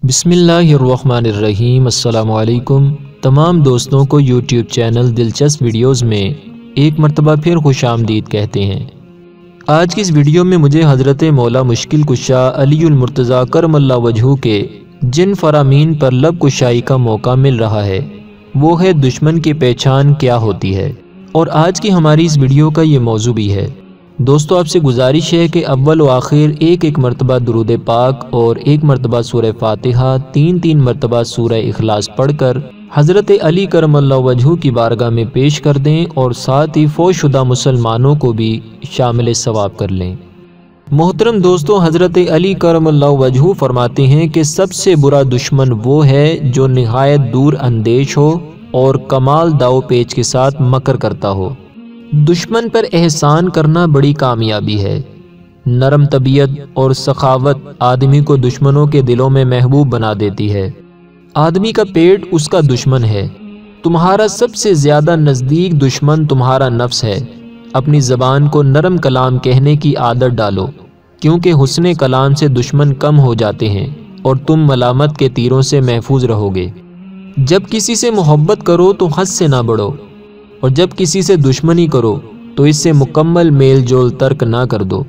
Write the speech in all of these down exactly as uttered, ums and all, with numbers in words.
بسم اللہ الرحمن الرحیم۔ السلام علیکم تمام دوستوں کو یوٹیوب چینل دلچسپ ویڈیوز میں ایک مرتبہ پھر خوش آمدید کہتے ہیں۔ آج کی اس ویڈیو میں مجھے حضرت مولا مشکل کشا علی المرتضیٰ کرم اللہ وجہہ کے جن فرامین پر لب کشائی کا موقع مل رہا ہے وہ ہے دشمن کی پہچان کیا ہوتی ہے، اور آج کی ہماری اس ویڈیو کا یہ موضوع بھی ہے۔ دوستو، آپ سے گزارش ہے کہ اول و آخر ایک ایک مرتبہ درود پاک اور ایک مرتبہ سورہ فاتحہ، تین تین مرتبہ سورہ اخلاص پڑھ کر حضرت علی کرم اللہ وجہہ کی بارگاہ میں پیش کر دیں اور ساتھ ہی فوت شدہ مسلمانوں کو بھی شامل ثواب کر لیں۔ محترم دوستو، حضرت علی کرم اللہ وجہہ فرماتے ہیں کہ سب سے برا دشمن وہ ہے جو نہایت دور اندیش ہو اور کمال داؤ پیچ کے ساتھ مکر کرتا ہو۔ دشمن پر احسان کرنا بڑی کامیابی ہے۔ نرم طبیعت اور سخاوت آدمی کو دشمنوں کے دلوں میں محبوب بنا دیتی ہے۔ آدمی کا پیٹ اس کا دشمن ہے۔ تمہارا سب سے زیادہ نزدیک دشمن تمہارا نفس ہے۔ اپنی زبان کو نرم کلام کہنے کی عادت ڈالو، کیونکہ حسن کلام سے دشمن کم ہو جاتے ہیں اور تم ملامت کے تیروں سے محفوظ رہو گے۔ جب کسی سے محبت کرو تو حد سے نہ بڑھو، اور جب کسی سے دشمنی کرو تو اس سے مکمل میل جول ترک نہ کر دو۔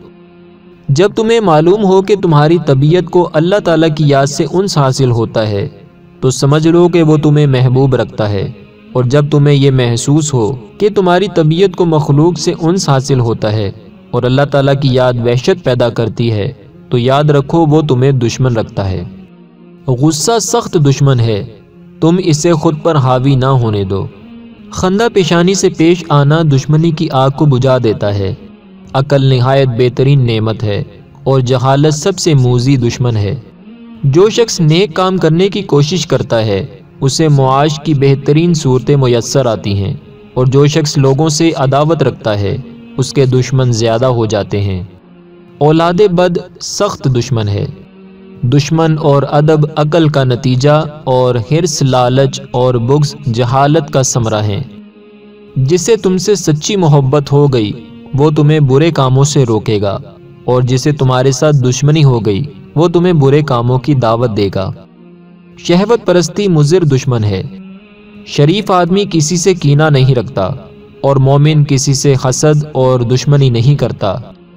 جب تمہیں معلوم ہو کہ تمہاری طبیعت کو اللہ تعالیٰ کی یاد سے انس حاصل ہوتا ہے تو سمجھ لو کہ وہ تمہیں محبوب رکھتا ہے، اور جب تمہیں یہ محسوس ہو کہ تمہاری طبیعت کو مخلوق سے انس حاصل ہوتا ہے اور اللہ تعالیٰ کی یاد وحشت پیدا کرتی ہے تو یاد رکھو وہ تمہیں دشمن رکھتا ہے۔ غصہ سخت دشمن ہے، تم اسے خود پر حاوی نہ ہونے دو۔ خندہ پیشانی سے پیش آنا دشمنی کی آگ کو بجھا دیتا ہے۔ عقل نہایت بہترین نعمت ہے اور جہالت سب سے موذی دشمن ہے۔ جو شخص نیک کام کرنے کی کوشش کرتا ہے اسے معاش کی بہترین صورتیں میسر آتی ہیں، اور جو شخص لوگوں سے عداوت رکھتا ہے اس کے دشمن زیادہ ہو جاتے ہیں۔ اولاد بد سخت دشمن ہے۔ دشمن اور ادب عقل کا نتیجہ اور حرص لالچ اور بغض جہالت کا ثمرہ ہیں۔ جسے تم سے سچی محبت ہو گئی وہ تمہیں برے کاموں سے روکے گا، اور جسے تمہارے ساتھ دشمنی ہو گئی وہ تمہیں برے کاموں کی دعوت دے گا۔ شہوت پرستی مضر دشمن ہے۔ شریف آدمی کسی سے کینہ نہیں رکھتا، اور مومن کسی سے حسد اور دشمنی نہیں کرتا۔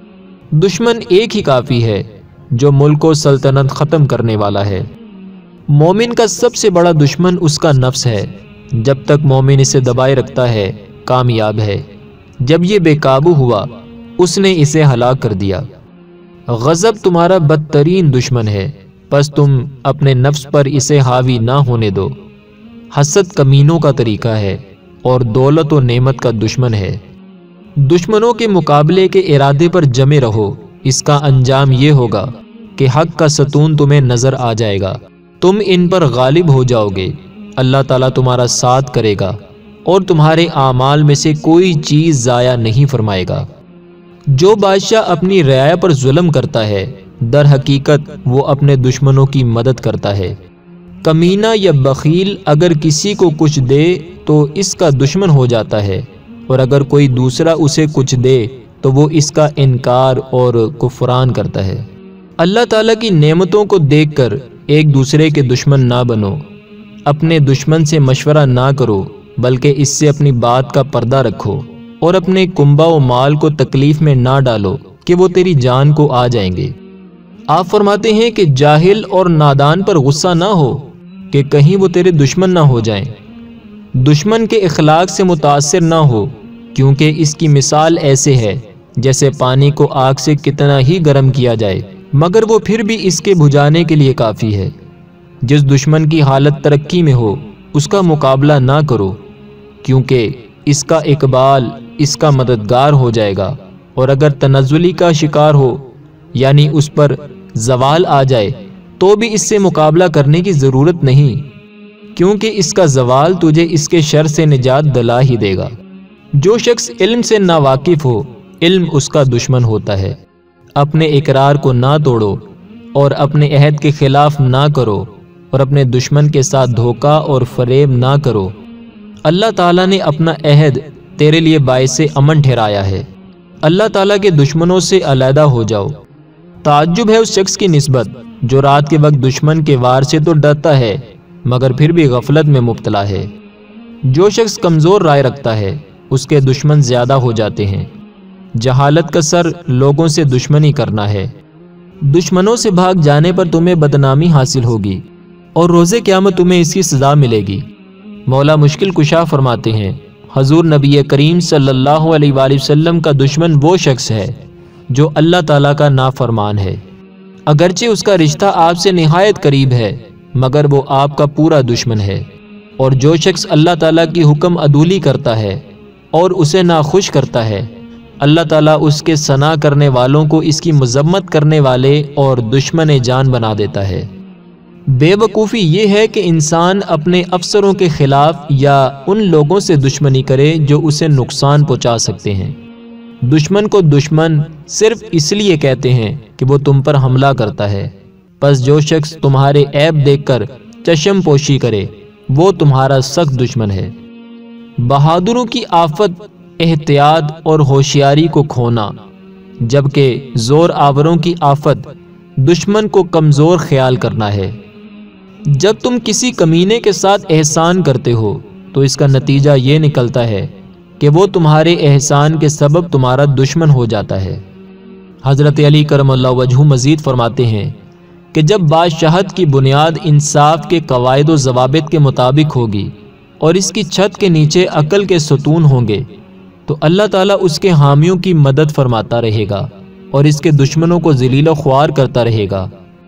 دشمن ایک ہی کافی ہے جو ملک و سلطنت ختم کرنے والا ہے۔ مومن کا سب سے بڑا دشمن اس کا نفس ہے۔ جب تک مومن اسے دبائے رکھتا ہے کامیاب ہے، جب یہ بے قابو ہوا اس نے اسے ہلاک کر دیا۔ غضب تمہارا بدترین دشمن ہے، پس تم اپنے نفس پر اسے حاوی نہ ہونے دو۔ حسد کمینوں کا طریقہ ہے اور دولت و نعمت کا دشمن ہے۔ دشمنوں کے مقابلے کے ارادے پر جمے رہو، اس کا انجام یہ ہوگا کہ حق کا ستون تمہیں نظر آ جائے گا، تم ان پر غالب ہو جاؤ گے۔ اللہ تعالیٰ تمہارا ساتھ کرے گا اور تمہارے اعمال میں سے کوئی چیز ضائع نہیں فرمائے گا۔ جو بادشاہ اپنی رعایا پر ظلم کرتا ہے در حقیقت وہ اپنے دشمنوں کی مدد کرتا ہے۔ کمینہ یا بخیل اگر کسی کو کچھ دے تو اس کا دشمن ہو جاتا ہے، اور اگر کوئی دوسرا اسے کچھ دے تو وہ اس کا انکار اور کفران کرتا ہے۔ اللہ تعالیٰ کی نعمتوں کو دیکھ کر ایک دوسرے کے دشمن نہ بنو۔ اپنے دشمن سے مشورہ نہ کرو، بلکہ اس سے اپنی بات کا پردہ رکھو، اور اپنے کنبہ و مال کو تکلیف میں نہ ڈالو کہ وہ تیری جان کو آ جائیں گے۔ آپ فرماتے ہیں کہ جاہل اور نادان پر غصہ نہ ہو کہ کہیں وہ تیرے دشمن نہ ہو جائیں۔ دشمن کے اخلاق سے متاثر نہ ہو، کیونکہ اس کی مثال ایسے ہے جیسے پانی کو آگ سے کتنا ہی گرم کیا جائے مگر وہ پھر بھی اس کے بجھانے کے لیے کافی ہے۔ جس دشمن کی حالت ترقی میں ہو اس کا مقابلہ نہ کرو، کیونکہ اس کا اقبال اس کا مددگار ہو جائے گا، اور اگر تنزلی کا شکار ہو یعنی اس پر زوال آ جائے تو بھی اس سے مقابلہ کرنے کی ضرورت نہیں، کیونکہ اس کا زوال تجھے اس کے شر سے نجات دلا ہی دے گا۔ جو شخص علم سے ناواقف ہو علم اس کا دشمن ہوتا ہے۔ اپنے اقرار کو نہ توڑو اور اپنے عہد کے خلاف نہ کرو، اور اپنے دشمن کے ساتھ دھوکہ اور فریب نہ کرو۔ اللہ تعالیٰ نے اپنا عہد تیرے لیے باعث امن ٹھہرایا ہے۔ اللہ تعالیٰ کے دشمنوں سے علیحدہ ہو جاؤ۔ ताज्जुब है उस शख्स की निस्बत जो रात के वक्त दुश्मन के वार से तो डरता है मगर फिर भी गफलत में मुब्तला है। जो शख्स कमज़ोर राय रखता है उसके दुश्मन ज़्यादा हो जाते हैं। जहालत का सर लोगों से दुश्मनी करना है। दुश्मनों से भाग जाने पर तुम्हें बदनामी हासिल होगी और रोज़े क़यामत तुम्हें इसकी सज़ा मिलेगी। मौला मुश्किल कुशा फरमाते हैं, हजूर नबी करीम सल्लल्लाहु अलैहि वसल्लम का दुश्मन वो शख्स है जो अल्लाह ताला का नाफरमान है। अगरचे उसका रिश्ता आपसे निहायत करीब है मगर वो आपका पूरा दुश्मन है। और जो शख्स अल्लाह ताला की हुक्म अदूली करता है और उसे नाखुश करता है, अल्लाह ताला उसके सना करने वालों को इसकी मजम्मत करने वाले और दुश्मन जान बना देता है। बेवकूफ़ी ये है कि इंसान अपने अफसरों के ख़िलाफ़ या उन लोगों से दुश्मनी करे जो उसे नुकसान पहुँचा सकते हैं। दुश्मन को दुश्मन सिर्फ इसलिए कहते हैं कि वो तुम पर हमला करता है। बस जो शख्स तुम्हारे ऐब देखकर चश्म पोशी करे वो तुम्हारा सख्त दुश्मन है। बहादुरों की आफत एहतियात और होशियारी को खोना, जबकि ज़ोर आवरों की आफत दुश्मन को कमज़ोर ख्याल करना है। जब तुम किसी कमीने के साथ एहसान करते हो तो इसका नतीजा ये निकलता है कि वो तुम्हारे एहसान के सबब तुम्हारा दुश्मन हो जाता है। हज़रत अली करमल्लाहु वजहू मज़ीद फरमाते हैं कि जब बादशाहत की बुनियाद इंसाफ के कवायद व ज़वाबित के मुताबिक होगी और इसकी छत के नीचे अक्ल के सतून होंगे तो अल्लाह ताला उसके हामियों की मदद फरमाता रहेगा और इसके दुश्मनों को ज़लील ख्वार करता रहेगा।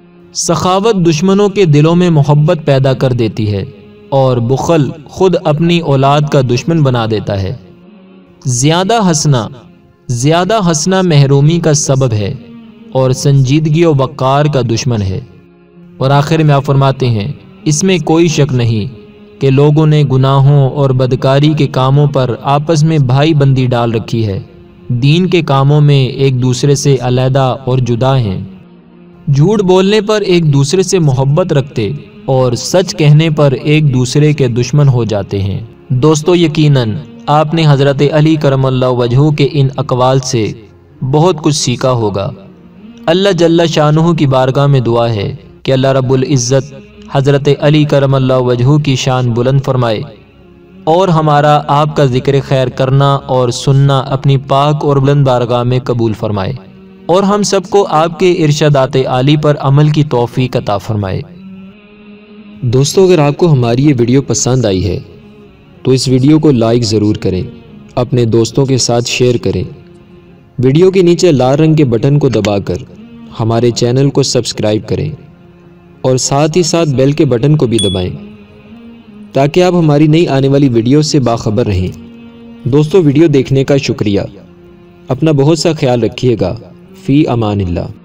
सखावत दुश्मनों के दिलों में मोहब्बत पैदा कर देती है और बुखल खुद अपनी औलाद का दुश्मन बना देता है। ज़्यादा हंसना ज़्यादा हंसना महरूमी का सबब है और संजीदगी और वक़ार का दुश्मन है। और आखिर में आप फरमाते हैं, इसमें कोई शक नहीं कि लोगों ने गुनाहों और बदकारी के कामों पर आपस में भाई बंदी डाल रखी है। दीन के कामों में एक दूसरे से अलहदा और जुदा हैं। झूठ बोलने पर एक दूसरे से मोहब्बत रखते और सच कहने पर एक दूसरे के दुश्मन हो जाते हैं। दोस्तों, यकीनन आपने हज़रत अली करमल्लाहु वजहू के इन अक़वाल से बहुत कुछ सीखा होगा। अल्लाह जल्ला शानुहु की बारगाह में दुआ है कि अल्लाह रब्बुल इज़्ज़त हज़रत अली करमल्लाहु वजहू की शान बुलंद फरमाए और हमारा आपका ज़िक्र खैर करना और सुनना अपनी पाक और बुलंद बारगाह में कबूल फरमाए और हम सबको आपके इरशादात आली पर अमल की तौफीक अता फरमाए। दोस्तों, अगर आपको हमारी ये वीडियो पसंद आई है तो इस वीडियो को लाइक ज़रूर करें, अपने दोस्तों के साथ शेयर करें। वीडियो के नीचे लाल रंग के बटन को दबाकर हमारे चैनल को सब्सक्राइब करें और साथ ही साथ बेल के बटन को भी दबाएं ताकि आप हमारी नई आने वाली वीडियो से बाखबर रहें। दोस्तों, वीडियो देखने का शुक्रिया। अपना बहुत सा ख्याल रखिएगा। फ़ी अमानिल्लाह।